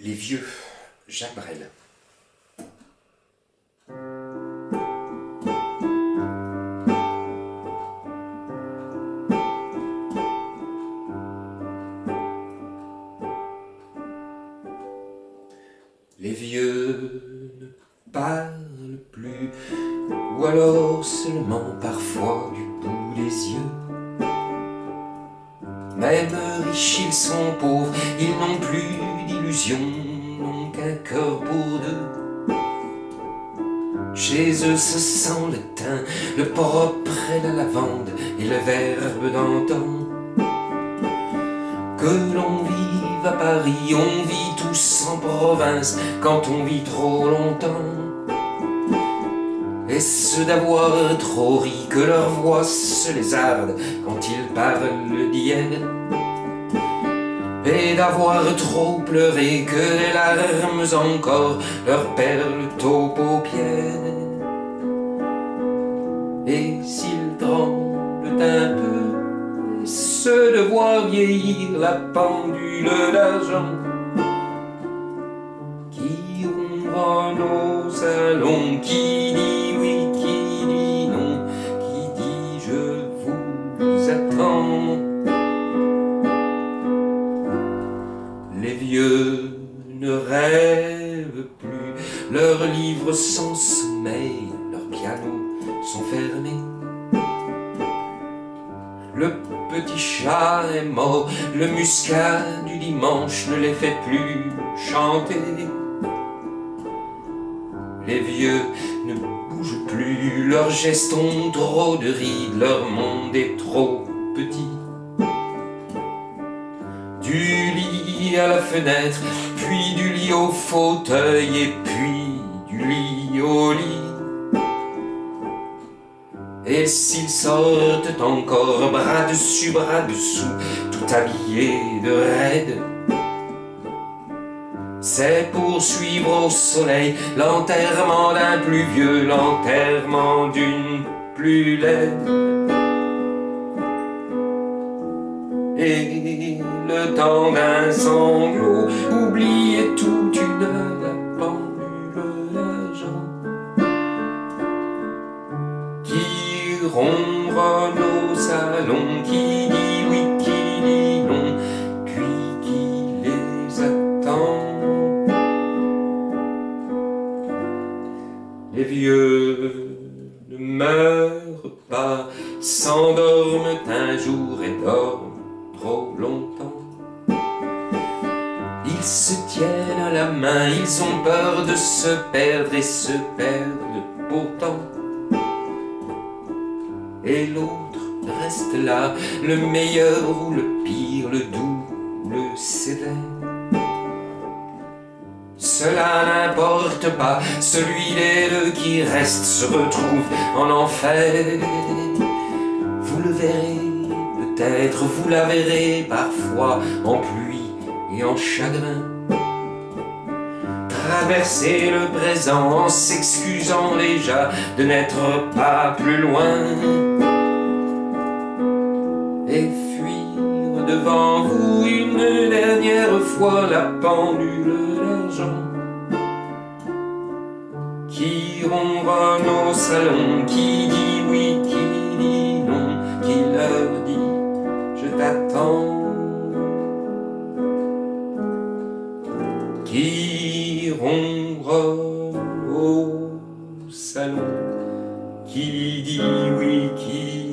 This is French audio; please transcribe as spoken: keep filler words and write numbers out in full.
Les vieux, Jacques Brel. Les vieux ne parlent plus, ou alors seulement parfois du bout des yeux. Même riches ils sont pauvres, ils n'ont plus d'illusions, n'ont qu'un cœur pour deux. Chez eux se sent le thym, le propre et la lavande, et le verbe d'antan. Que l'on vive à Paris, on vit tous en province, quand on vit trop longtemps. Est-ce d'avoir trop ri que leur voix se lézarde quand ils parlent d'hier? Et d'avoir trop pleuré que les larmes encore leur perlent aux paupières? Et s'ils tremblent un peu, est-ce de voir vieillir la pendule d'argent qui ronronne au salon, qui dit oui, qui dit non, qui dit je vous attends? Les vieux ne rêvent plus, leurs livres sont sommeil, leurs pianos sont fermés. Le petit chat est mort, le muscat du dimanche ne les fait plus chanter. Les vieux ne bougent plus, leurs gestes ont trop de rides, leur monde est trop petit. Du lit à la fenêtre, puis du lit au fauteuil, et puis du lit au lit. Et s'ils sortent encore, bras dessus, bras dessous, tout habillés de raide, c'est pour suivre au soleil l'enterrement d'un plus vieux, l'enterrement d'une plus laide. Et le temps d'un sanglot, oublier toute une heure la pendule d'argent qui ronronne au salon, qui dit oui, qui dit non, puis qui les attend. Les vieux ne meurent pas, s'endorment un jour et dorment trop longtemps. Ils se tiennent à la main, ils ont peur de se perdre et se perdent pourtant. Et l'autre reste là, le meilleur ou le pire, le doux ou le sévère. Cela n'importe pas, celui des deux qui reste se retrouve en enfer. Vous le verrez peut-être, vous la verrez parfois en pluie et en chagrin, traverser le présent en s'excusant déjà de n'être pas plus loin, et fuir devant vous une dernière fois la pendule d'argent qui ronronne au salon, qui dit oui, qui dit non, qui leur dit je t'attends, qui ronronne au salon, qui dit oui, qui